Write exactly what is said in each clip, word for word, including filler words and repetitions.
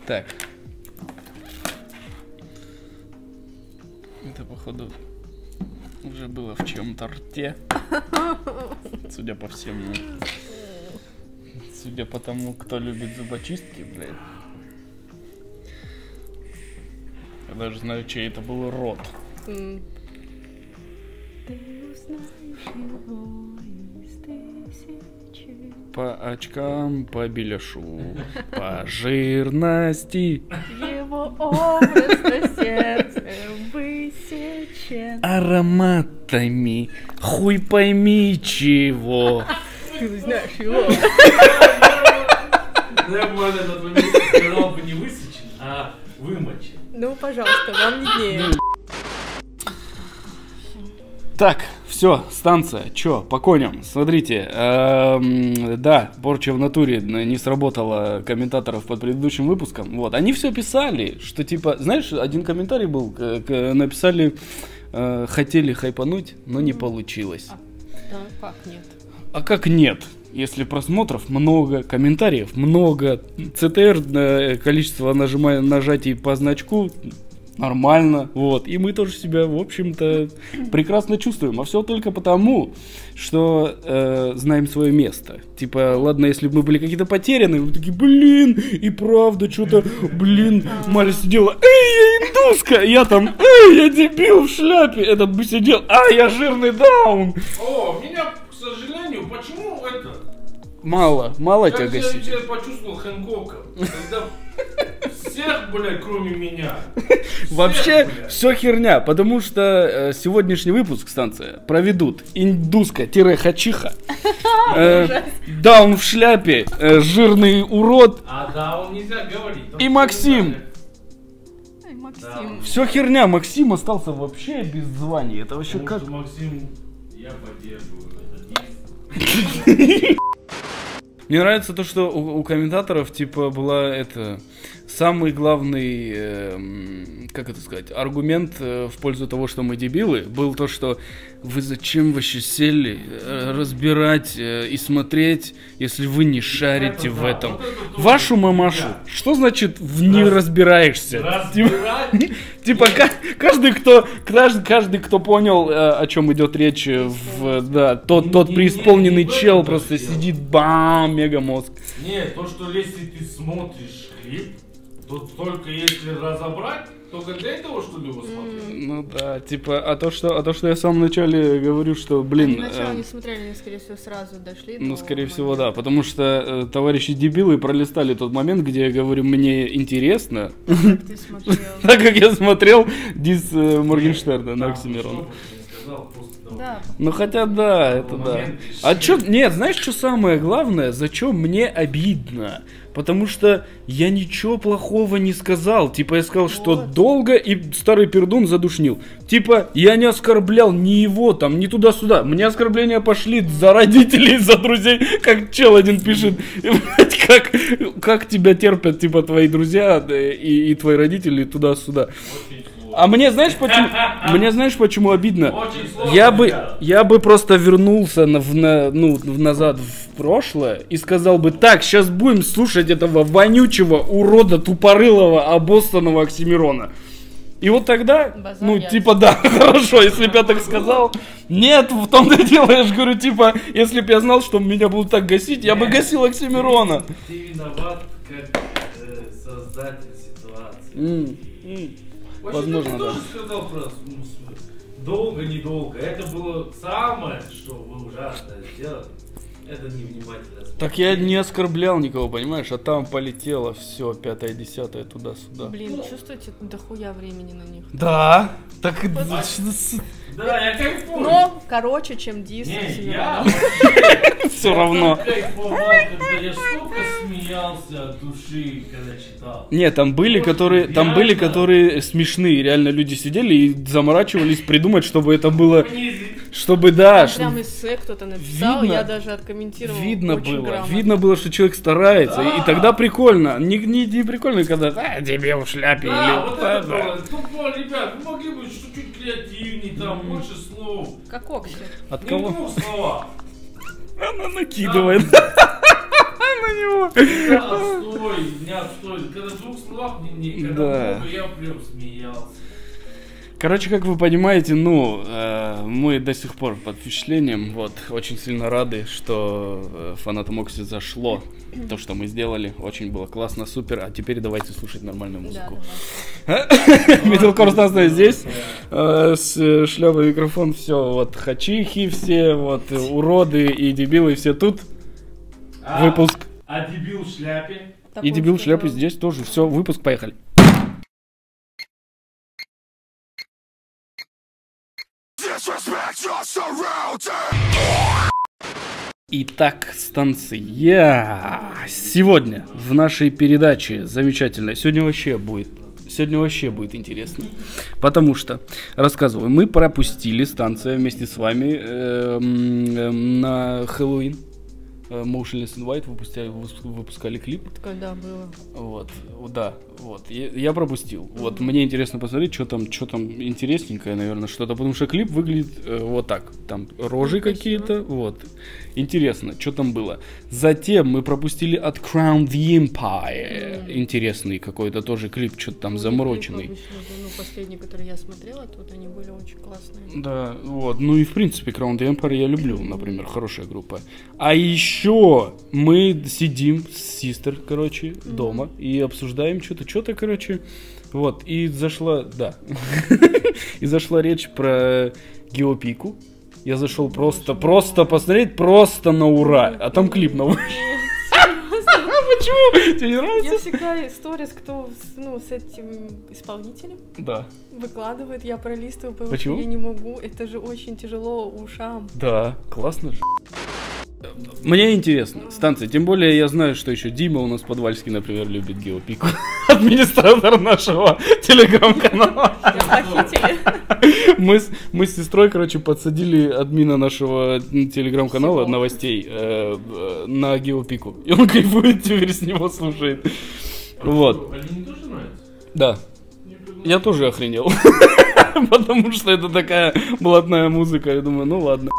Так. Это, походу, уже было в чьем-то рте. Судя по всему. Судя по тому, кто любит зубочистки, блядь. Я даже знаю, чей это был рот. Mm. По очкам, по беляшу, по жирности. Его образ на сердце высечен. Ароматами, хуй пойми чего. Ты знаешь его. Нормально, на твоем месте сказал бы не высечен, а вымочен. Ну, пожалуйста, вам виднее. Так, все, станция, чё, по коням, смотрите, эм, да, порча в натуре не сработала комментаторов под предыдущим выпуском, вот, они все писали, что типа, знаешь, один комментарий был, к- к- написали, э, хотели хайпануть, но не получилось. А, да, как нет? А как нет? Если просмотров много, комментариев много, си ти эр, э, количество нажима- нажатий по значку нормально, вот, и мы тоже себя, в общем-то, прекрасно чувствуем, а все только потому, что э, знаем свое место. Типа, ладно, если бы мы были какие-то потеряны, мы такие, блин, и правда, что-то, блин, Маля сидела, эй, я индуска, я там, эй, я дебил в шляпе, этот бы сидел, а, я жирный даун. О, меня, к сожалению, почему это? Мало, мало тебя Как я гасить. тебя почувствовал Хэнкока, когда всех, блядь, кроме меня. Вообще, блядь. все херня, потому что э, сегодняшний выпуск станция проведут индуска-хачиха, э, даун в шляпе, э, жирный урод А да, он нельзя говорить. и Максим. Ай, Максим. Да. Все херня, Максим остался вообще без звания. Это вообще Потому как? что, Максим, я поддерживаю этот диск. Мне нравится то, что у, у комментаторов типа была это самый главный, э, как это сказать, аргумент э, в пользу того, что мы дебилы, был то, что вы зачем вообще сели э, разбирать э, и смотреть, если вы не шарите это в да, этом. вот это тоже Вашу мамашу. да. Что значит в не Раз- разбираешься? Типа, Разбирать? типа, ка- каждый, кто, каждый, каждый, кто понял, э, о чем идет речь, э, в, да, тот, тот Не- не- преисполненный не в чел этом просто дело. сидит, бам, мегамозг. Нет, то, что если ты смотришь клип, то только если разобрать, только для этого, что ли, его смотреть? Ну да, типа, а то, что, а то, что я в самом начале говорю, что, блин, Они сначала э, не смотрели, они, скорее всего, сразу дошли. ну, до скорее всего, момента. да, потому что э, товарищи дебилы пролистали тот момент, где я говорю, мне интересно, Как ты смотрел? так как я смотрел дис э, Моргенштерна на Там, Оксимирона. что бы ты ни сказал, после того, Да. Ну хотя да, это да. момент А решили. чё, нет, знаешь, что самое главное, за что мне обидно? Потому что я ничего плохого не сказал. Типа я сказал, что Вот. долго и старый пердун задушнил. Типа я не оскорблял ни его там, ни туда-сюда. Мне оскорбления пошли за родителей, за друзей. Как чел один пишет, блядь, как, как тебя терпят типа твои друзья да, и, и твои родители туда-сюда. Очень сложно. А мне знаешь почему? Мне знаешь почему обидно? Очень сложно, Я бы, ребята. я бы просто вернулся на, в, на- ну, в- назад в прошлое и сказал бы, так, сейчас будем слушать этого вонючего, урода, тупорылого, обоссанного Оксимирона. И вот тогда, Базар ну, ясно. типа, да, хорошо, если бы я так сказал. Нет, в том-то и дело, я же говорю, типа, если бы я знал, что меня будут так гасить, я бы Нет. гасил Оксимирона. Ты виноват как э, создатель ситуации. М, м. Вообще, Возможно, ты да. тоже сказал про ну, с- долго-недолго. Это было самое, что вы ужасно сделали. Это невнимательность. Так я не оскорблял никого, понимаешь, а там полетело все, пятое, десятое, туда-сюда. Блин, чувствуете дохуя времени на них. Да, так Да, я кайфую. Но короче, чем дис. Не, Оксимирона. я все равно. так кайфовал, когда я столько смеялся от души, когда читал. Не, там были, Может, которые, там были, реально? которые смешные, реально люди сидели и заморачивались придумать, чтобы это было, Понизить. чтобы да, Там что- прям эссе кто-то написал, Видно- я даже откомментировала. видно очень было, грамотно. видно было, что человек старается, и, и Да. тогда прикольно, не, не, не прикольно, когда а, дебил в шляпе Да, или вот да, это да. было. Тупо, ребят, вы могли бы чуть-чуть креативнее, там больше слов. Как Окси. От Не кого? двух слова. Она накидывает. на него. Да, отстой, не отстой. Когда в двух словах, не, не, когда Да. много, я прям смеялся. Короче, как вы понимаете, ну, э, мы до сих пор под впечатлением, вот, очень сильно рады, что э, фанатам Окси зашло то, что мы сделали, очень было классно, супер, а теперь давайте слушать нормальную Да, музыку. давай. Metalcore станция здесь, э, с шлёпой микрофон, все, вот, хачихи все, вот, э, уроды и дебилы все тут, А, выпуск, А дебил в шляпе? и дебил в шляпе здесь тоже, все, выпуск, поехали. Итак, станция. Сегодня в нашей передаче замечательно. Сегодня вообще будет. Сегодня вообще будет интересно. Потому что, рассказываю, мы пропустили станция вместе с вами эм, эм, на Хэллоуин. Э, Motionless in White выпускали, выпускали клип. Когда было? Вот, да, вот. Я, я пропустил. Вот, мне интересно посмотреть, что там, что там интересненькое, наверное, что-то, потому что клип выглядит э, вот так. Там рожи Ну, какие-то, вот. Интересно, что там было. Затем мы пропустили от Crown the Empire. Mm. Интересный какой-то тоже клип, что-то там Ну, замороченный. клипы обычно, ну, последние, которые я смотрела, тут они были очень классные. Да, вот. Ну и в принципе Crown the Empire я люблю, например, хорошая группа. А еще мы сидим с Систер, короче, дома и обсуждаем что-то, что-то, короче. Вот, и зашла, да, и зашла речь про Геопику. Я зашел просто, просто посмотреть, просто на ура. А там клип новый. Почему? Тебе не нравится? Я всегда сторис, кто с- ну, с этим исполнителем Да. выкладывает, я пролистываю, потому Почему? что я не могу. Это же очень тяжело ушам. Да, классно же. Мне интересно, станция. Тем более я знаю, что еще Дима у нас Подвальский, например, любит Геопику. Администратор нашего телеграм-канала. Похитили. Мы с, мы с сестрой, короче, подсадили админа нашего телеграм-канала Всего. новостей э, э, на Геопику. И он кайфует, теперь с него слушает. Вот. Алине тоже нравится? Да. Я тоже охренел. Потому что это такая блатная музыка. Я думаю, ну ладно.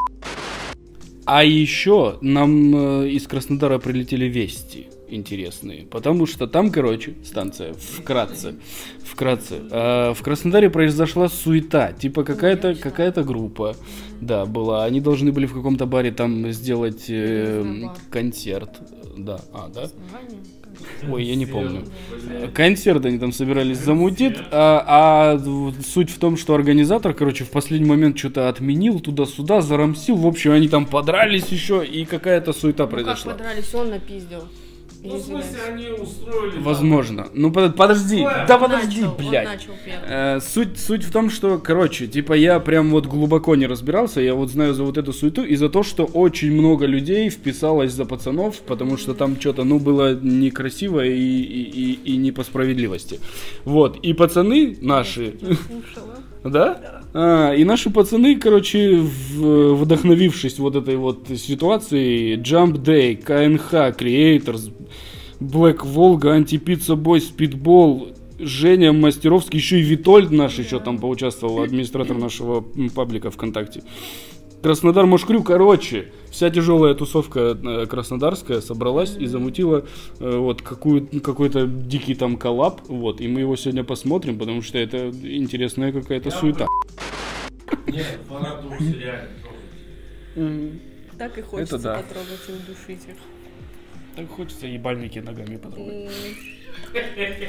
А еще нам э, из Краснодара прилетели вести интересные. Потому что там, короче, станция, вкратце, вкратце, э, в Краснодаре произошла суета. Типа какая-то какая-то группа, да, была. Они должны были в каком-то баре там сделать э, концерт. Да, а, да? Основание, Ой, я не помню. Блядь. Концерт они там собирались замутить, а, а в- суть в том, что организатор, короче, в последний момент что-то отменил туда-сюда, зарамсил. В общем, они там подрались еще, и какая-то суета Ну как произошла. подрались, он напиздил. Ну, в смысле, они устроили... там- Возможно. Ну под- подожди, Ой, да Он подожди, начал, он блядь. начал первым. Э, суть, суть в том, что, короче, типа я прям вот глубоко не разбирался, я вот знаю за вот эту суету и за то, что очень много людей вписалось за пацанов, потому что там что-то, ну, было некрасиво и, и, и, и не по справедливости. Вот, и пацаны наши... Я слушала. Да? А, и наши пацаны, короче, в- вдохновившись вот этой вот ситуацией, Jump Day, ка эн ха, Creators, Black Volga, Anti-Pizza Boy, Speedball, Женя Мастеровский, еще и Витольд наш еще там поучаствовал, администратор нашего м, паблика ВКонтакте. Краснодар Мошкрю, короче, вся тяжелая тусовка э, краснодарская собралась и замутила э, вот какую, какой-то дикий там коллаб, вот, и мы его сегодня посмотрим, потому что это интересная какая-то Я суета. Нет, фанаты Окси реально трогают. Так и хочется Это да. потрогать и удушить их. Так хочется ебальники ногами потрогать. М,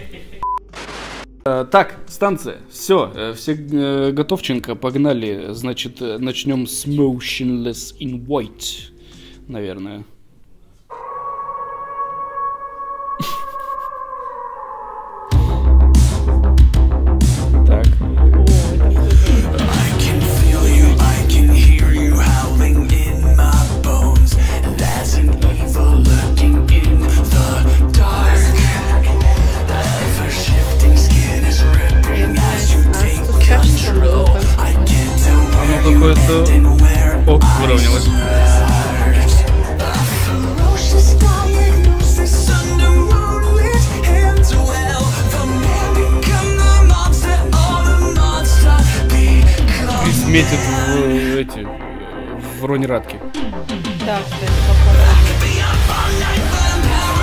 Э, Так, станция, все, все э, готовченко, погнали, значит, э, начнем с Motionless in White, наверное. Так. О, это что-то. I can feel you, I can hear you howling in my bones. That's an evil lurking in the dark. Ever shifting skin is ripping as you take control. I get to where Оно you какое-то... bend and where О, выровнялось. ferocious diagnosis under moonlit hands. Well, the man become the monster, all the monster become. Крис метит в э, эти, в Ронни Радки. Да, кстати, похоже.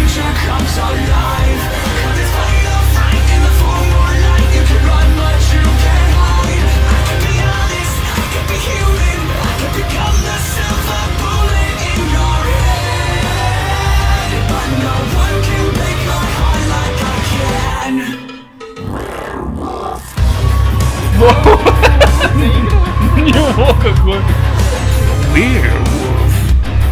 creature comes alive. 'Cause it's fight or flight in the full moonlight. You can run but you can't hide. I can be honest, I can be human, I can become the silver bullet in your head. But no one can break my heart like I can. Него какой. Werewolf.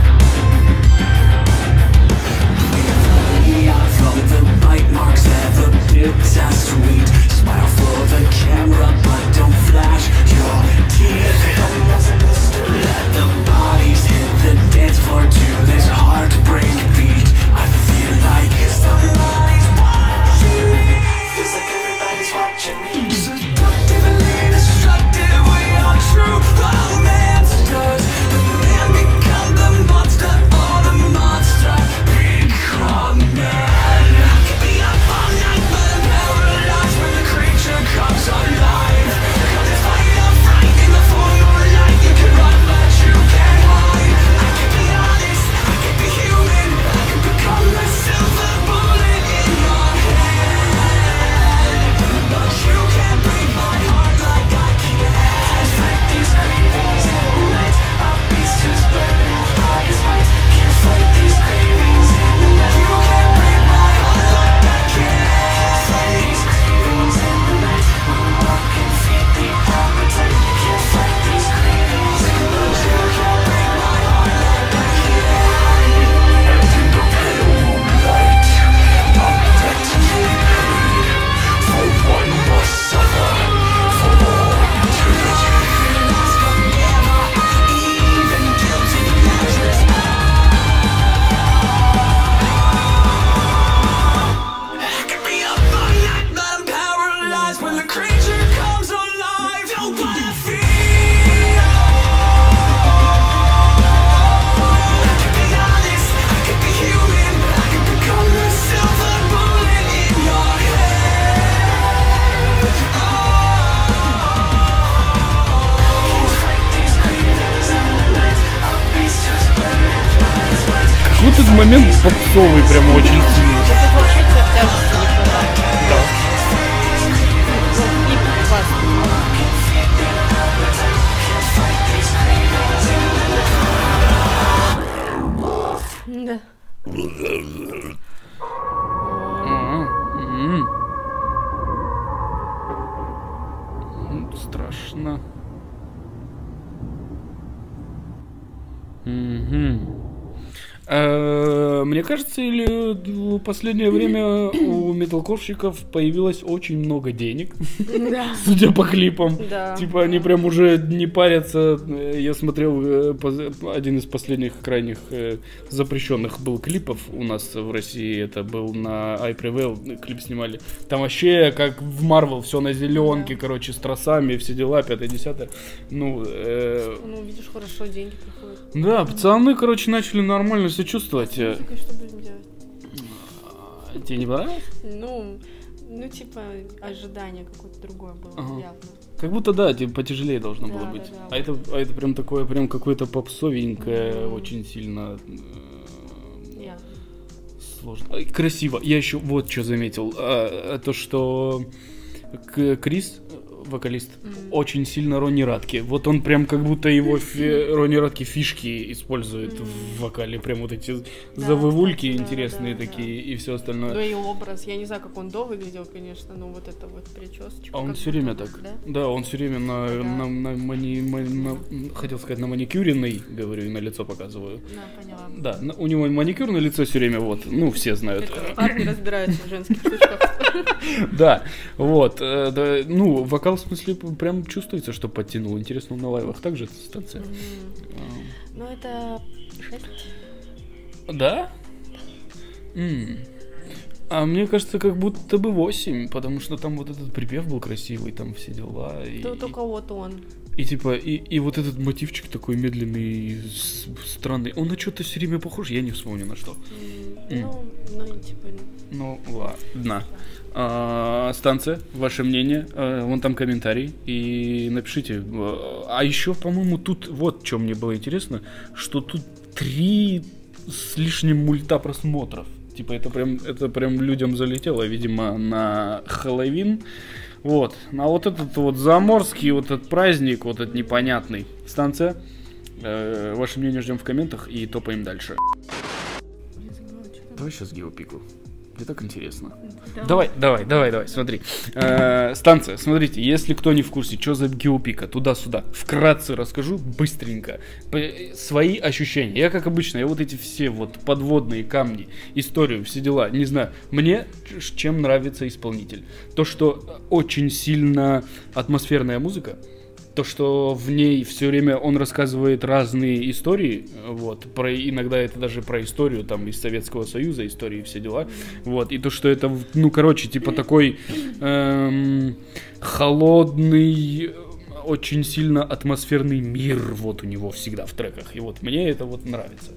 From the bite marks and the bits are sweet. Smile for the camera but don't flash your teeth. Let the bodies hit the dance floor to this heartbreak beat. I feel like somebody's watching me. Feels like everybody's watching me. Seductively destructive, we are true romancers. The man become the monster, or the monster become man. I can be up all night, but I'm paralyzed when the creature comes alive. 'Cause it's fight or flight in the full moonlight. You can run, but you can't hide. I can be honest, I can be human, I can become the silver bullet in your head. But you can't break my heart like I can. Can't fight these cravings in the night. A beast who's burning by his might. Can't fight these cravings in the night. You can't break my heart like I can. Can't fight these cravings in the night. One walk can feed the appetite. Can't fight these cravings in the night. You can't break my heart like I can. And in the pale moonlight, I'm detonated. For one must suffer for all eternity. Lost but never even guilty pleasures. I can be up all night, but I'm paralyzed when the creature comes alive. Don't wanna feel. I can be honest, I can be human, I can become the silver bullet in your head. Oh, can't fight these cravings in the night. A beast who's burning by his might. Вот этот момент попсовый прям очень сильный. Тут вообще тяжести не хватает. Ну, и классно. Да. М. М, Страшно. Мгм. Э, Мне кажется, или в последнее время у металкорщиков появилось очень много денег, Да. судя по клипам. Да. Типа они прям уже не парятся. Я смотрел э, поз- один из последних крайних э, запрещенных был клипов у нас в России. Это был на I Prevail, клип снимали. Там вообще как в Marvel, все на зеленке, Да. короче, с тросами, все дела, пятое, десятое. Ну, э, Ну, видишь, хорошо, деньги приходят. да, пацаны, короче, начали нормально себя чувствовать. Э, Только что будем делать? Тебе не понравилось? Ну, ну, типа, ожидание какое-то другое было, Ага. явно. Как будто, да, типа потяжелее должно Да, было да, быть. да. А это, а это прям такое, прям какое-то попсовенькое, Мгм. очень сильно э, Явно. сложно. Ай, красиво. Я еще вот что заметил. А, то, что К- Крис, вокалист, Мгм. очень сильно Ронни Радки. Вот он прям как будто его фи- Ронни Радки фишки использует Мгм. в вокале. Прям вот эти Да, завывульки кстати, да, интересные да, да. такие и все Ну остальное. и образ, я не знаю, как он до выглядел, конечно, но вот это вот причесочка. А он как все будто время бы, так. Да? Да, он все время на, Да. на, на мани- ма- на- хотел сказать, на маникюренный, говорю, и на лицо показываю. Да, поняла. Да, на- у него маникюр на лицо все время, вот, ну, все знают. Это парни разбираются в женских штучках. Да, вот, э, да, ну, вокал, в смысле, прям чувствуется, что подтянул. Интересно, он на лайвах также станция. Мгм. Ну это шесть. Да? М. А мне кажется, как будто бы восемь, потому что там вот этот припев был красивый, там все дела. И, То- Только вот он. и, типа, и, и вот этот мотивчик такой медленный, с- странный. Он на что-то все время похож, я не вспомню на что. М, Ну, ну, типа, Ну, ладно. А, станция, ваше мнение, а, вон там комментарий, и напишите. А еще, по-моему, тут вот что мне было интересно, что тут три с лишним мульта просмотров. типа, это прям, это прям людям залетело, видимо, на Хэллоуин. Вот. А вот этот вот заморский, вот этот праздник, вот этот непонятный. Станция. Э, ваше мнение ждем в комментах и топаем дальше. Давай сейчас геопику. Мне так интересно. Да. Давай, давай, давай, давай, смотри. Э, станция, смотрите, если кто не в курсе, что за геопика, туда-сюда, вкратце расскажу, быстренько. Свои ощущения. Я, как обычно, я вот эти все вот подводные камни, историю, все дела, не знаю. Мне чем нравится исполнитель. То, что очень сильно атмосферная музыка. То, что в ней все время он рассказывает разные истории, вот, про, иногда это даже про историю, там, из Советского Союза, истории, все дела, вот, и то, что это, ну, короче, типа такой эм, холодный, очень сильно атмосферный мир, вот, у него всегда в треках, и вот, мне это вот нравится,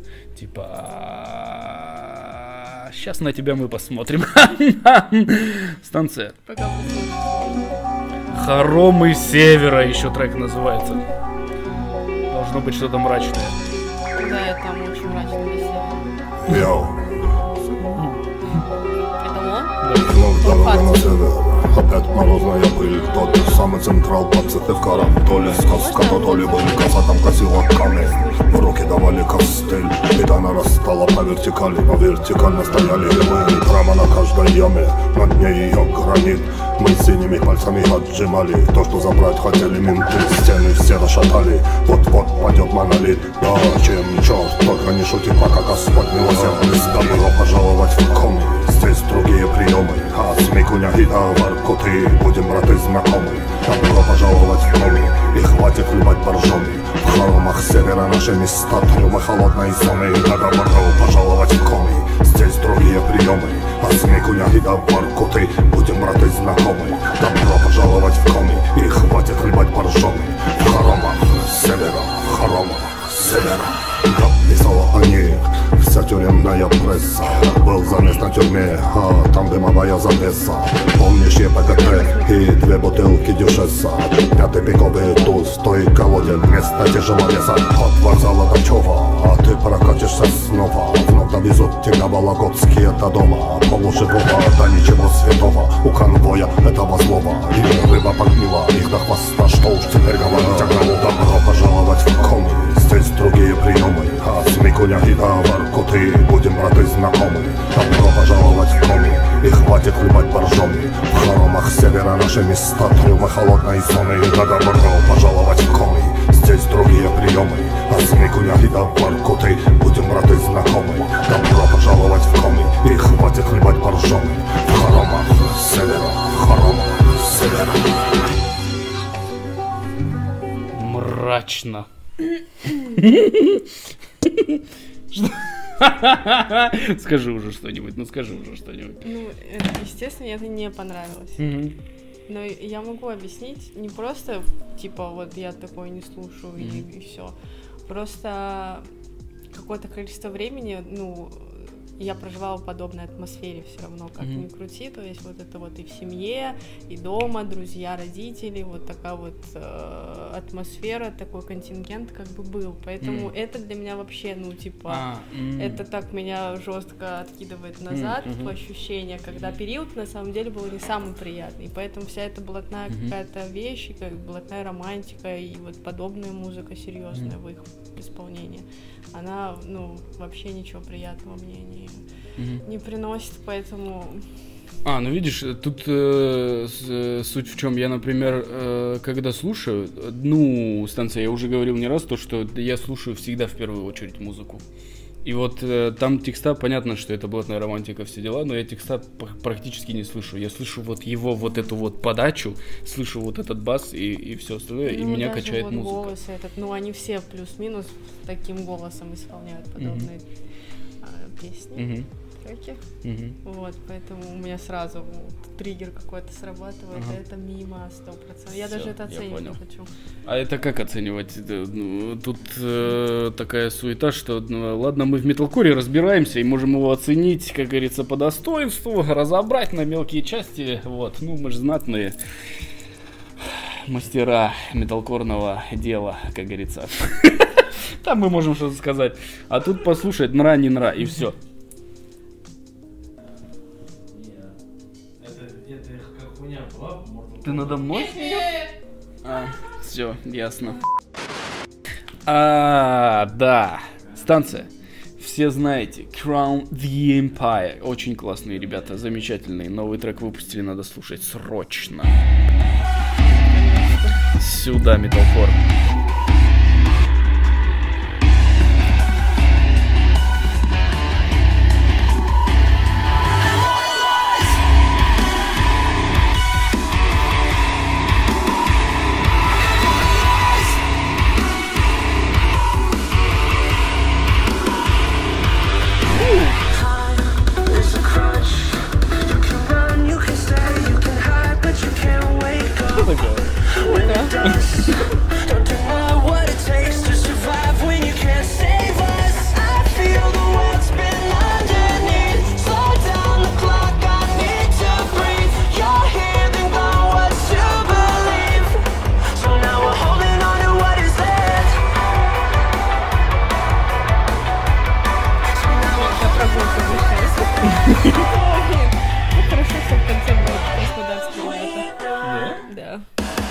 типа, сейчас на тебя мы посмотрим, станция. Пока посмотрим. Хоромы севера еще трек называется. Должно быть что-то мрачное. Да, я там очень мрачно для себя. Йоу. Это он? Вновь дорога на север. Опять морозная пыль. Тот самый централ, пацаны в карам. То ли сказка, то, то ли были коса, там косила камень. В руки давали костыль. Беда нарастала по вертикали. По вертикально стояли мы. Прямо на каждой яме. На дне ее гранит. Мы синими пальцами отжимали. То, что забрать хотели менты. Стены все расшатали. Вот-вот пойдет монолит. Да, чем черт, только не шути, пока Господь милосердный. Добро пожаловать в коми. Здесь другие приемы. А смекуня и товаркоты. Будем, браты, знакомы. Добро пожаловать в коми. И хватит хлебать боржоми. В хоромах севера наши места. Трюмы холодной зоны. Да, добро пожаловать в коми. Здесь другие приемы. А смекуня и товаркоты. Будем, браты, знакомы. Добро пожаловать в коми. И хватит хлебать боржоми. В хоромах севера. В хоромах севера. Как писала о них вся тюремная пресса. Был замес на тюрьме, а там дымовая завеса. Помнишь ЕПКТ и две бутылки дюшеса. Пятый пиковый туз, той колоде вместо тяжеловеса. От вокзала до Чова, а ты прокатишься снова. Вновь довезут тебя Вологодские до дома. Полуживого, да ничего святого. У конвоя этого злого. И рыба подгнила их до хвоста. Что уж теперь говорить о кого. Добро пожаловать в коми. Здесь другие приемы. А смекуня и товаркоты. Будем, браты, знакомы. Добро пожаловать в коми. И хватит хлебать боржоми. В хоромах севера наши места. Трюмы холодной зоны. Да, добро пожаловать в коми. Здесь другие приемы. А смекуня и товаркоты. Будем, браты, знакомы. Добро пожаловать в коми. И хватит хлебать боржоми. В хоромах севера. В хоромах севера. Мрачно. Скажи уже что-нибудь, ну скажи уже что-нибудь. Ну, это, естественно, мне это не понравилось. Mm-hmm. Но я могу объяснить, не просто, типа, вот я такое не слушаю mm-hmm. и, и все. Просто какое-то количество времени, ну, я проживала в подобной атмосфере все равно, как mm-hmm. ни крути, то есть вот это вот и в семье, и дома, друзья, родители, вот такая вот э, атмосфера, такой контингент как бы был, поэтому mm-hmm. это для меня вообще, ну, типа, ah, mm-hmm. это так меня жестко откидывает назад mm-hmm. в ощущение, когда период на самом деле был не самый приятный, поэтому вся эта блатная mm-hmm. какая-то вещь, как блатная романтика и вот подобная музыка серьезная mm-hmm. в их исполнении, она, ну, вообще ничего приятного мне не, mm-hmm. не приносит, поэтому... А, ну видишь, тут э, с, суть в чем, я, например, э, когда слушаю, ну, станция, я уже говорил не раз, то, что я слушаю всегда в первую очередь музыку. И вот э, там текста, понятно, что это блатная романтика, все дела, но я текста практически не слышу. Я слышу вот его вот эту вот подачу, слышу вот этот бас и, и все остальное, ну, и меня качает вот музыка. Голос этот, ну, они все плюс-минус таким голосом исполняют подобные mm-hmm. э, песни. Mm-hmm. Треки. Mm-hmm. Вот, поэтому у меня сразу вот, триггер какой-то срабатывает, uh-huh. а это мимо сто процентов. Я Всё, даже это оценивать не хочу. А это как оценивать? Тут э, такая суета, что ну, ладно, мы в металкоре разбираемся и можем его оценить, как говорится, по достоинству, разобрать на мелкие части. Вот, ну мы же знатные мастера металкорного дела, как говорится. Там мы можем что-то сказать. А тут послушать нра, не нра, и все. это, это как хуйня была, по-моему. Ты надо мной? А, все, ясно. А, да. Станция. Все знаете. Crown the Empire. Очень классные ребята, замечательные. Новый трек выпустили, надо слушать срочно. Сюда, металкор. Хорошо, что в конце будет краснодарский ребята. Да.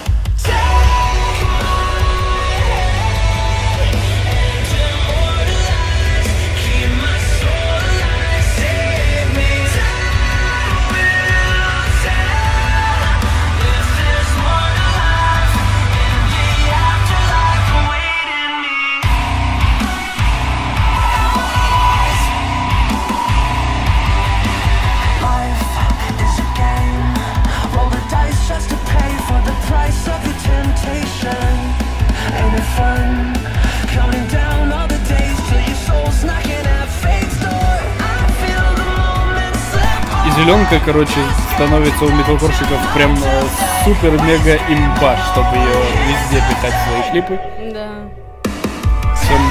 И зеленка, короче, становится у металкорщиков прям супер-мега имба, чтобы ее везде пихать в свои клипы. Да. Всем...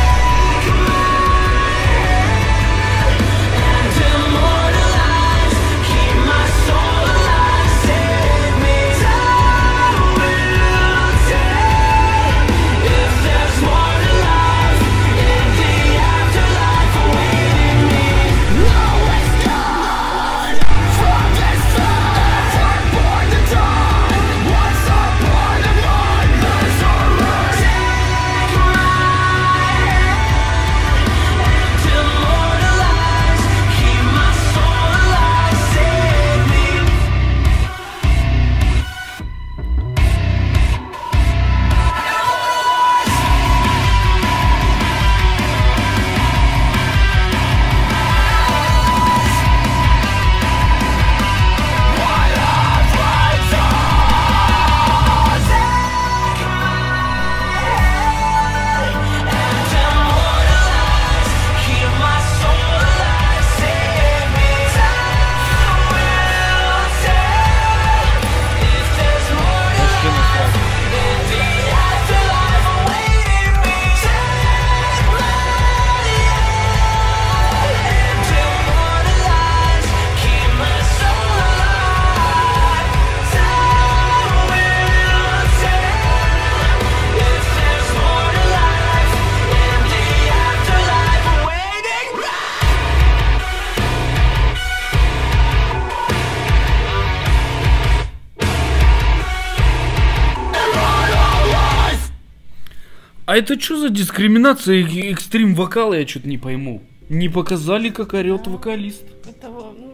А это что за дискриминация и экстрим вокала, я что-то не пойму. Не показали, как орет вокалист. Это, ну,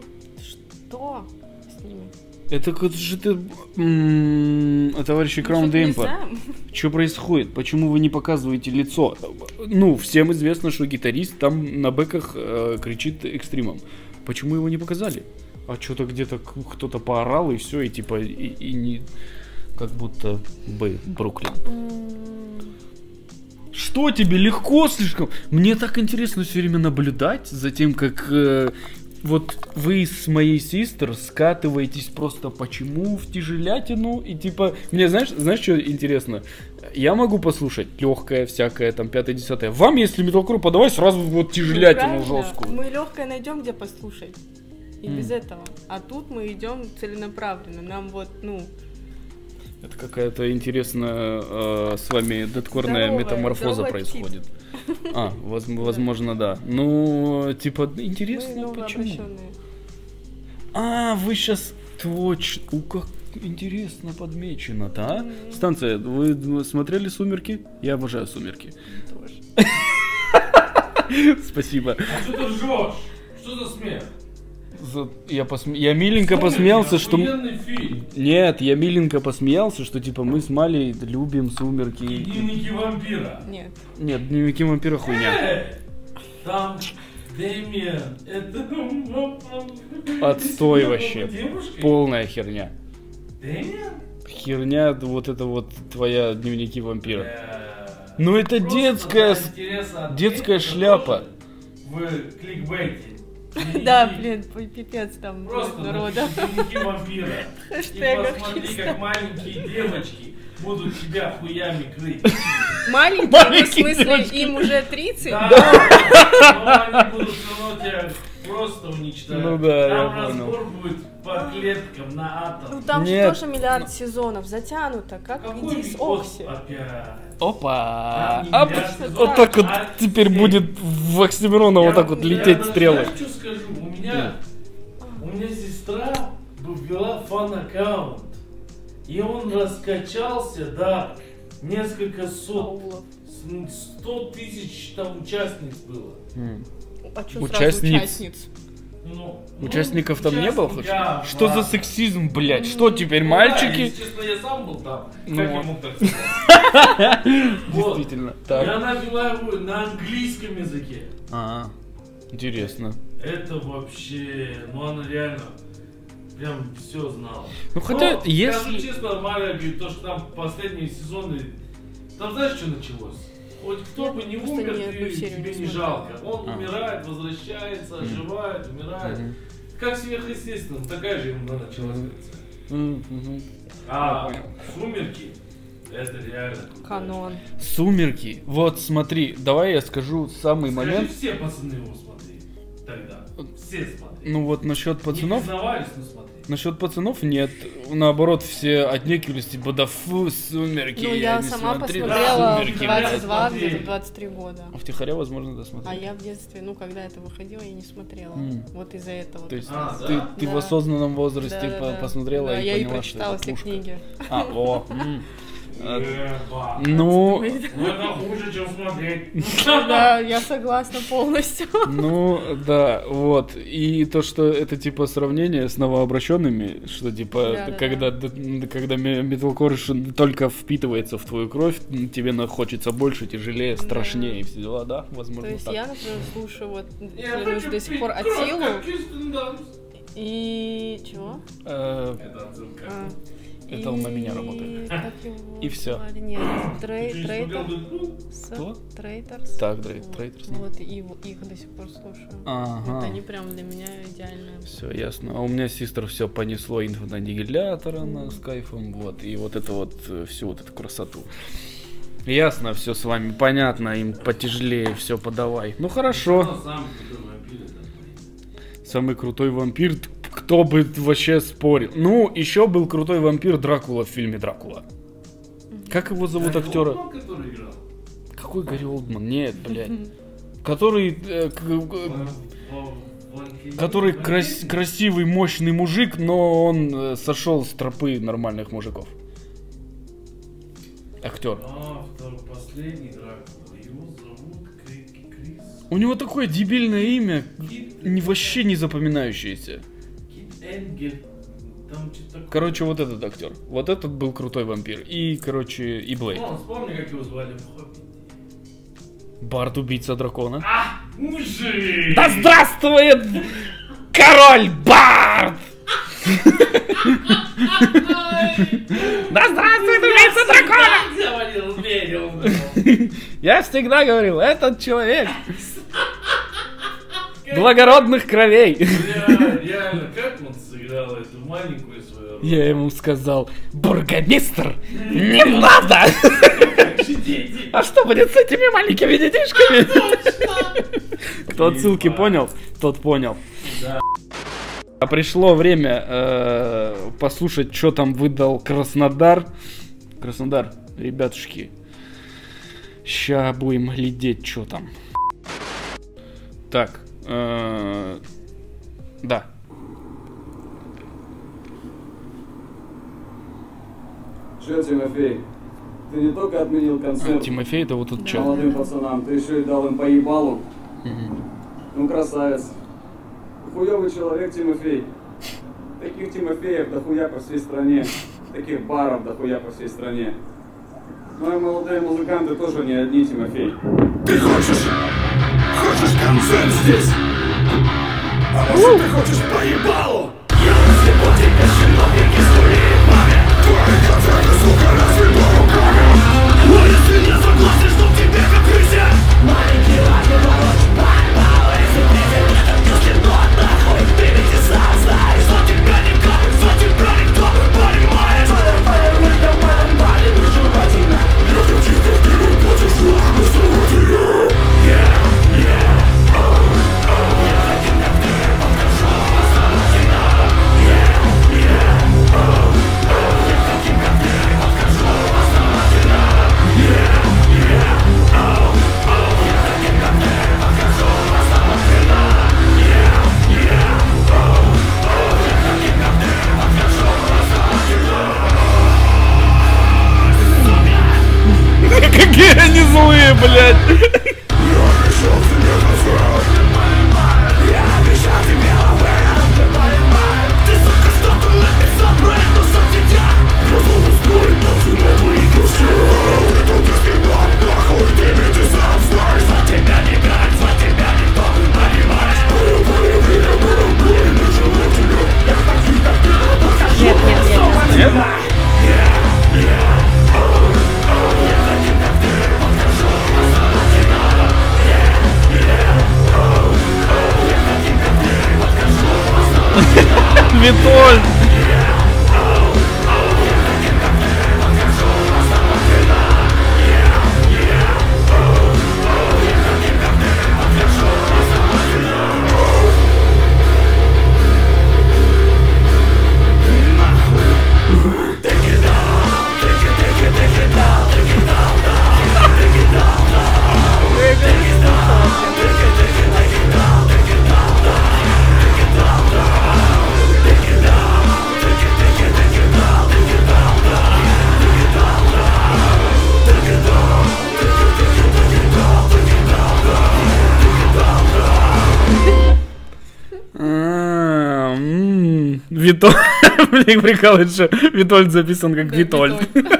что с ними? Это как же ты... М-м, товарищи Crown the Empire. Что происходит? Почему вы не показываете лицо? Ну, всем известно, что гитарист там на бэках э, кричит экстримом. Почему его не показали? А что-то где-то кто-то поорал и все, и типа, и, и не... Как будто бы Бруклин. Что тебе легко слишком? Мне так интересно все время наблюдать за тем, как э, вот вы с моей сестер скатываетесь просто почему в тяжелятину и типа мне знаешь знаешь что интересно? Я могу послушать легкое всякое там пятое-десятое. Вам если металкор подавай сразу вот тяжелятину ну, жесткую. Мы легкое найдем где послушать и mm. без этого. А тут мы идем целенаправленно. Нам вот ну это какая-то интересная э, с вами дедкорная здоровая, метаморфоза здоровая происходит. Птица. А, воз, возможно, да. Ну, типа, интересно, почему? А, вы сейчас Точно. У, как интересно подмечено-то, а? Станция, вы смотрели «Сумерки»? Я обожаю «Сумерки». Тоже. Спасибо. А что ты ржешь? Что за смех? За- Я, посме- я миленько посмеялся, что... м- Охуенный фильм. Нет, я миленько посмеялся, что типа мы с Малей любим «Сумерки». Дневники вампира. Нет. Нет, «Дневники вампира» хуйня. Э, Там Дэмиан. Это... Отстой вообще. Девушка? Полная херня. Дэмиан? Херня, вот это вот твоя «Дневники вампира». Э, Ну это просто детская, для интереса детская отметить, шляпа. тоже В кликбейте. Да, Дневники. блин, пипец там Просто народа. напиши «Дневники вампира». И Хэштегах посмотри, чисто. как маленькие девочки будут тебя хуями крыть. Маленькие, ну, в Маленькие смысле, девочки. им уже тридцать? Да, но они будут все равно тебя просто уничтожать. Ну да, я Там понял. разбор будет по клеткам на Ну атом. там Нет. же тоже миллиард сезонов, затянуто, как Какой иди с Викос Окси. опять? Опа! А, не А, миллиард вот сезонов, так вот а теперь семь. будет в Оксимирона вот так вот Я- лететь я стрелы. Знаешь, что скажу? У меня, у меня сестра ввела фан-аккаунт. И он раскачался до несколько сот, Аулов. с- сто тысяч там участниц было. М. А что Участниц. сразу участниц? Ну, Участников ну, там не было? хоть? участника, Что за ладно. сексизм, блядь? Что теперь, Ну да, мальчики? если честно, я сам был там. Ну Как я вот. мог так сказать? Вот. Действительно. И Так. она вела его на английском языке. А, интересно. Это вообще, ну она реально прям все знала. Ну, хотя, Но, если- Скажу честно, Мария говорит, то, что там последние сезоны, там знаешь, что началось? Хоть кто бы не просто умер, ни одну ты- серию тебе не не смотрела. жалко. Он А. умирает, возвращается, оживает, умирает. Мгм. Как сверхъестественно, такая же ерунда началась. Мгм. М, мгм. А Я понял. «Сумерки» это реально круто. Канон. Сумерки. Вот, смотри, давай я скажу самый Скажи, момент. все пацаны его смотрели тогда. Все смотрели. Ну вот насчет Не пацанов. признавались, но смотрели. Насчет пацанов нет. Наоборот, все отнекивались, типа, да фу, «Сумерки». Ну, я не сама смотрю, посмотрела в «Сумерки», двадцать два, смотрели. где-то двадцать три года. А втихаря, возможно, досмотрел. А я в детстве, ну, когда это выходило, я не смотрела. М. Вот из-за этого. То есть А, ты, да? ты в Да. осознанном возрасте Да, да, по- да. посмотрела Да, и я поняла, и прочитала что все это пушка. книги. А, о. м. А, Эба. Ну, Ну это хуже, чем смотреть. Да, я согласна полностью. ну, да, вот. И то, что это типа сравнение с новообращенными, что типа, Да, да, когда, д- когда ме- металкор ш- только впитывается в твою кровь, м, тебе на- хочется больше, тяжелее, страшнее и все дела, да, То возможно, есть так. я, например, слушаю вот Я слушаю хочу до сих пить пор кровь, Атилу как Кирстен Данст. и... Чего? Э, Это отсылка. А, Это он на меня работает. как его И всё. звали? Нет, Ты Трей- что, не Трейтер. смотрел «Дэдпул»? Кто? Трейтерс. Так, Дрей- Вот. Трейтерс. Вот, и его- их до сих пор слушаю. Ага. Вот они прям для меня идеальные. Все ясно. А у меня сестра все понесло инфоаннигилятор, она с кайфом, вот, и вот это вот, э, всю вот эту красоту. Ясно, все с вами понятно, им потяжелее все подавай. Ну хорошо. Ну, самый крутой вампир, это Самый крутой вампир, т- кто бы вообще спорил. Ну, еще был крутой вампир Дракула в фильме Дракула. Как его зовут Гарри актера? Олдман, который играл? Какой Гарри Олдман? Нет, блядь. Который, э, к- В- к- в- в- который в- крас- красивый, мощный мужик, но он э, сошел с тропы нормальных мужиков. Актер. А, второй, последний Дракула. Его зовут Кри- Крис. У него такое дебильное имя, Кит, не, вообще не запоминающееся. Кит Энгель. Там что-то такое. Короче, вот этот актер. Вот этот был крутой вампир. И, короче, и Блейд. О, вспомни, как его звали в «Хоббите». Бард, убийца дракона. А, мужик! Да здравствует король Бард! Да здравствует убийца дракона! Говорил, верил. Я всегда говорил, этот человек благородных кровей. Реально, реально, как он сыграл эту маленькую свою роль? Я ему сказал, бургомистр, не надо! Дети. А что будет с этими маленькими детишками? Кто отсылки понял, тот понял. Да. А пришло время э, послушать, что там выдал Краснодар. Краснодар, ребятушки, ща будем глядеть, что там. Так, э, да. Че, Тимофей, ты не только отменил концерт А, Тимофей это вот тут чел. молодым пацанам, ты еще и дал им по ебалу. Ну, красавец. Хуёвый человек, Тимофей. Таких Тимофеев дохуя по всей стране. Таких баров дохуя по всей стране. Ну и молодые музыканты тоже не одни, Тимофей. Ты хочешь? Хочешь концерт здесь? А может ты хочешь поебалу? Я разъебу тебя, чиновник истории маме. Твои концерты, сука, разведу руками. Но если не согласен, что тебе как крысе. Маленький ладный ворот, поебалу и сюрпризы. Это не нот, нахуй, ты ведь и сам знаешь. За тебя никто, за тебя никто, понимаешь? Я хочу, как ты работаешь, что мы с тобой. Yeah, yeah, oh, oh. Я таким, как ты, покажу, оставаться надо. Yeah, yeah, oh, oh. Я таким, как ты, покажу, оставаться надо. Yeah, yeah, oh, oh. Я таким, как ты, покажу, оставаться надо. Yeah, yeah, oh, oh. Я таким, как ты, покажу, оставаться надо. Какие они злые, блядь! Я обещал тебе назад. Я обещал тебе обратно. Ты, сука, что-то написал про эту соцсетях. Я буду строить наши новые души. Это беспредел, нахуй, ты ведь и сам знаешь. За тебя не играть, за тебя никто, понимаешь? Мое мое время, мое горе, не живу тебя. Я хочу, как ты, покажу. Нет, нет, нет, Нет? Yeah, yeah, oh, oh. Я таким, как ты, покажу, оставаться надо. Yeah, yeah, oh, oh. Я таким, как ты, покажу, оставаться надо. Витоль! Витоль. Блин, прикалывается, что Витольд записан как Витольд.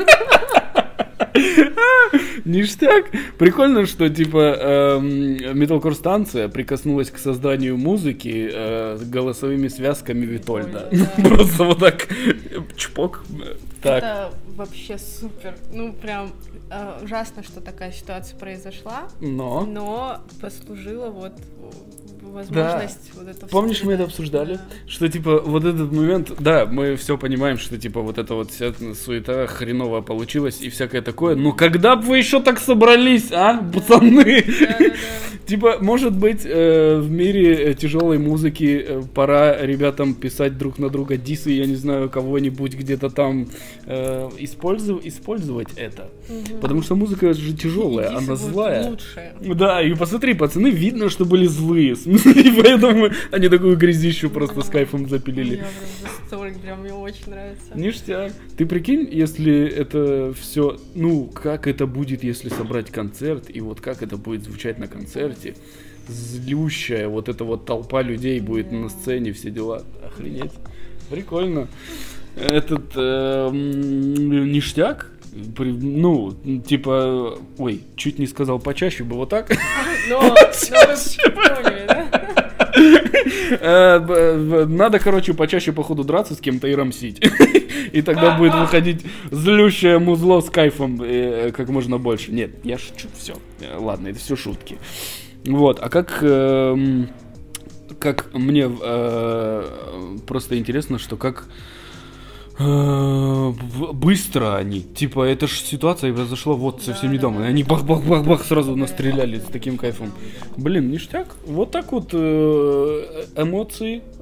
Ништяк. Прикольно, что типа металкор станция прикоснулась к созданию музыки э, голосовыми связками Витольда. Просто вот так чпок. Так. Это вообще супер. Ну, прям э, ужасно, что такая ситуация произошла. Но. Но послужила вот возможность Да. вот это. Помнишь, мы это вспоминать. обсуждали? Да. Что типа вот этот момент, да, мы все понимаем, что типа вот эта вот вся суета хреновая получилась и всякое такое. Но когда бы вы еще так собрались, а, пацаны? Да-да-да. Типа, может быть, э, в мире тяжелой музыки э, пора ребятам писать друг на друга дисы, я не знаю, кого-нибудь где-то там э, использов- использовать это. Мгм. Потому что музыка же тяжелая, И дисы она будут злая. лучшие. Да, и посмотри, пацаны, видно, что были злые. В смысле, и поэтому они такую грязищу просто с кайфом запилили. Я прям в восторге, прям мне очень нравится. Ништяк. Ты прикинь, если это все, ну, как это будет, если собрать концерт, и вот как это будет звучать на концерте. Злющая вот эта вот толпа людей будет на сцене, все дела. Охренеть. Прикольно. Этот эм, ништяк. При- ну, типа, ой, чуть не сказал почаще бы вот так. Но, но вы поняли, да? Э, б- б- Надо, короче, почаще, походу, драться с кем-то и рамсить. И тогда будет выходить злющее музло с кайфом э, как можно больше. Нет, я шучу, все. Ладно, это все шутки. Вот, а как... эм, Как мне э, просто интересно, что как... э, в- быстро они. Типа, это же ситуация произошла вот совсем недавно. И они бах-бах-бах-бах сразу настреляли с таким кайфом. Блин, ништяк. Вот так вот э, эмоции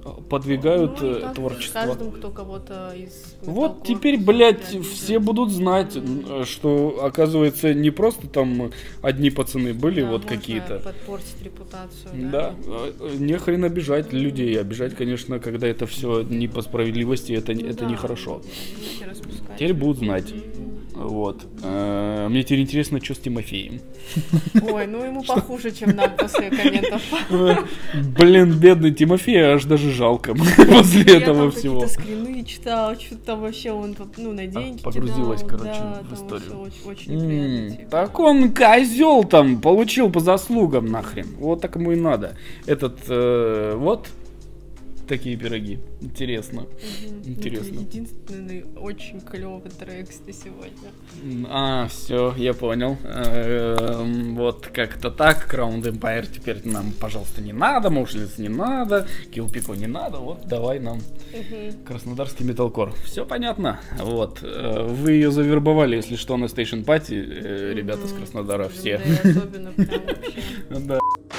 подвигают Ну, и э, так творчество. с каждым, кто кого-то из Вот металкор теперь, слушает, блядь, обидно. все будут знать, м, что, оказывается, не просто там одни пацаны были, Да, вот можно какие-то. подпортить репутацию, Да, э, не хрен обижать людей. Обижать, конечно, когда это все не по справедливости, это, Ну это да, нехорошо. руки распускать. Теперь будут знать. Вот. Э, Мне теперь интересно, что с Тимофеем. Ой, ну ему похуже, чем нам после комментов. Блин, бедный Тимофей, аж даже жалко после Я этого там всего. какие-то скрины читала, что-то там вообще он ну, на деньги погрузилась, кидал. короче, Да, в там историю. всё очень, очень М, неприятно, типа. Так он козел там, получил по заслугам нахрен. Вот так ему и надо. Этот, э, вот, такие пироги. Интересно. Мгм. Интересно. Это единственный очень клевый трек на сегодня. А, все, я понял. Эм, Вот как-то так. Crown Empire теперь нам, пожалуйста, не надо. Motionless не надо. Kill Pico не надо. Вот давай нам Мгм. краснодарский металкор. Все понятно. Вот. Э, Вы ее завербовали, если что, на Station Party, э, ребята с Мгм. Краснодара все. Да, и особенно прям вообще. Да.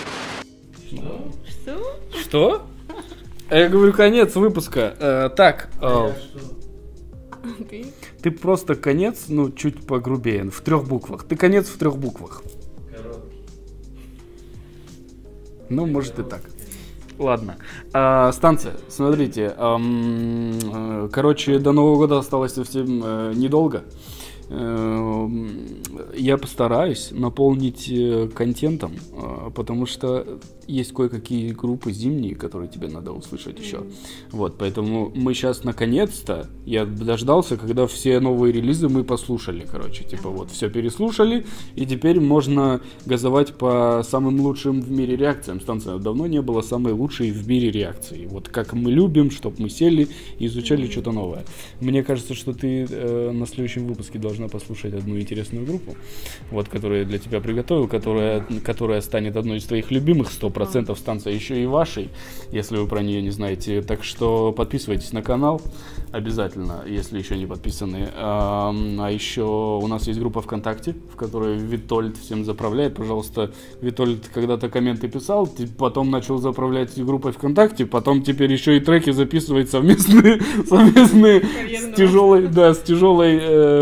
Что? Что? А я говорю, конец выпуска. Э, Так, э, А я что? Ты? ты просто конец, ну, чуть погрубее, в трех буквах. Ты конец в трех буквах. Короткий. Ну, может и так. Ладно. А, станция, смотрите. ам, э, короче, до Нового года осталось совсем э, недолго. Эм, Я постараюсь наполнить э, контентом, э, потому что есть кое-какие группы зимние, которые тебе надо услышать еще. Вот, поэтому мы сейчас наконец-то, я дождался, когда все новые релизы мы послушали, короче, типа вот все переслушали, и теперь можно газовать по самым лучшим в мире реакциям. Станция давно не было самой лучшей в мире реакции. Вот как мы любим, чтобы мы сели и изучали что-то новое. Мне кажется, что ты э, на следующем выпуске должна послушать одну интересную группу, вот, которую я для тебя приготовил, которая, которая станет одной из твоих любимых, сто процентов станция еще и вашей, если вы про нее не знаете. Так что подписывайтесь на канал обязательно, если еще не подписаны. А, а еще у нас есть группа ВКонтакте, в которой Витольд всем заправляет. Пожалуйста, Витольд когда-то комменты писал, ты потом начал заправлять группой ВКонтакте, потом теперь еще и треки записывать совместные, совместные с тяжелой, да, с тяжелой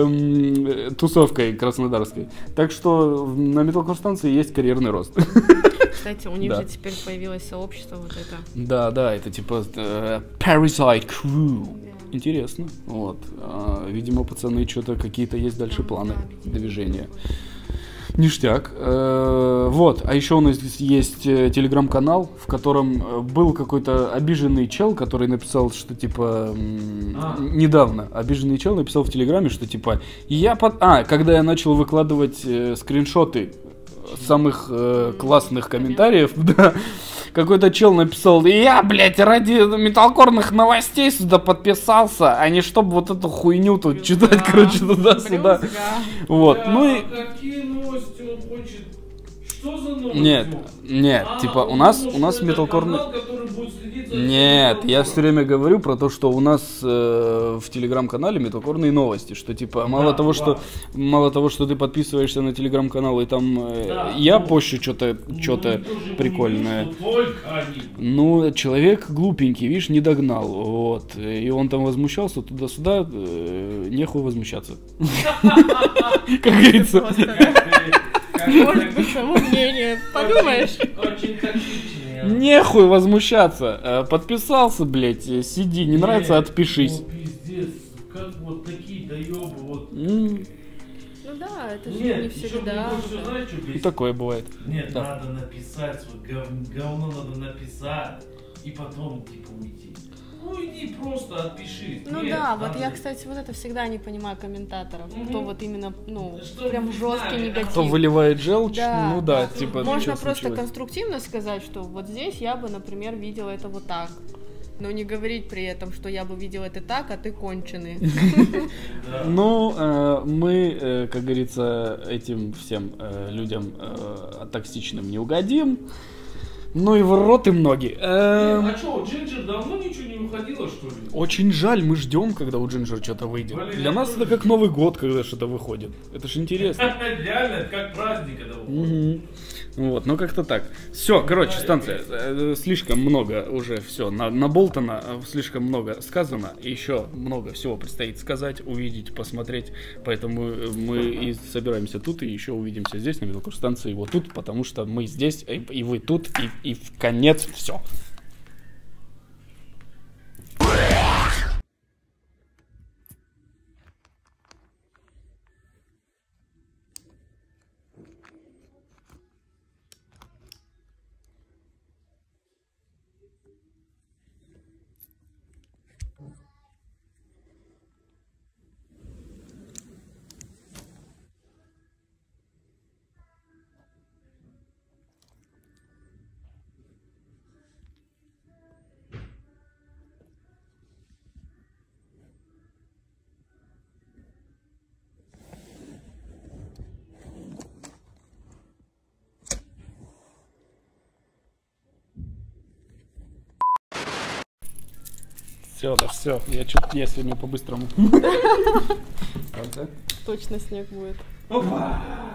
эм, тусовкой краснодарской. Так что на Metalcore станции есть карьерный рост. Кстати, у них Да. же теперь появилось сообщество вот это. Да, да, это типа э, Parasite Crew. Интересно. Вот. А, видимо, пацаны что-то какие-то есть дальше планы движения. Ништяк. Э, вот. А еще у нас здесь есть э, телеграм-канал, в котором э, был какой-то обиженный чел, который написал, что типа м, А. недавно обиженный чел написал в телеграме, что типа я под... А, когда я начал выкладывать э, скриншоты самых э, классных комментариев, да, какой-то чел написал: я, блядь, ради металкорных новостей сюда подписался, а не чтобы вот эту хуйню тут читать, короче, туда-сюда. Брюзга. Вот, Бля, ну и... а какие новости он хочет? Что за новости? Нет, нет, А, типа у он нас, думал, у нас что это металкорный... канал, который будет следить за Нет, всем я все металкором. время говорю про то, что у нас э, в телеграм-канале металкорные новости, что типа мало Да, того, да. что мало того, что ты подписываешься на телеграм-канал и там э, Да, я ну, пощу что-то, Ну, что-то никто же не прикольное. видит, что только они. Ну, человек глупенький, видишь, не догнал, вот, и он там возмущался туда-сюда, э, нехуй возмущаться. Как говорится. Просто, да. Может быть, само мнение. Подумаешь. Очень токсичные. Нехуй возмущаться. Э, Подписался, блядь, э, сиди, не нравится, отпишись. Ну, пиздец, как вот такие доебы, вот. М, Ну да, это же не Нет, еще всегда. мне больше, знаешь, что и бесит? такое бывает. Нет, Да. надо написать, вот гов- говно надо написать, и потом, типа, уйти. Ну, иди просто отпиши. Ну Нет, да, вот надо- я, кстати, вот это всегда не понимаю комментаторов. Мгм. Кто вот именно, ну, Что прям вы жесткий знали? негатив. Кто выливает желчь, Да, ну да, да. типа, Можно чё просто случилось? конструктивно сказать, что вот здесь я бы, например, видела это вот так. Но не говорить при этом, что я бы видела это так, а ты конченый. Да. Ну, э, мы, э, как говорится, этим всем э, людям э, токсичным не угодим. Ну и в рот им ноги. Э, Эм, А что, Джинджер давно ничего не выходил? выходила, что ли? Очень жаль, мы ждем, когда у Джинджер что-то выйдет. Блин, Для я нас тоже это как Новый год, когда что-то выходит. Это ж интересно. Реально, это как праздник это выходит. Мгм. Вот, ну как-то так. Все, короче, станция. э, Слишком много уже все на, наболтано, э, слишком много сказано. И еще много всего предстоит сказать, увидеть, посмотреть. Поэтому э, мы и собираемся тут, и еще увидимся здесь, на велокурс-станции, и вот тут, потому что мы здесь, и, и вы тут, и, и в конец все. Все, да все. Я чуть я сегодня по-быстрому. Точно снег будет. Опа!